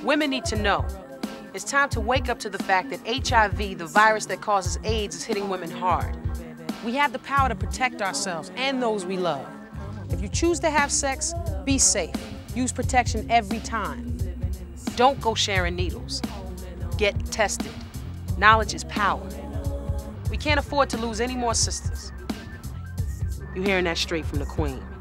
Women need to know. It's time to wake up to the fact that HIV, the virus that causes AIDS, is hitting women hard. We have the power to protect ourselves and those we love. If you choose to have sex, be safe. Use protection every time. Don't go sharing needles. Get tested. Knowledge is power. We can't afford to lose any more sisters. You're hearing that straight from the Queen.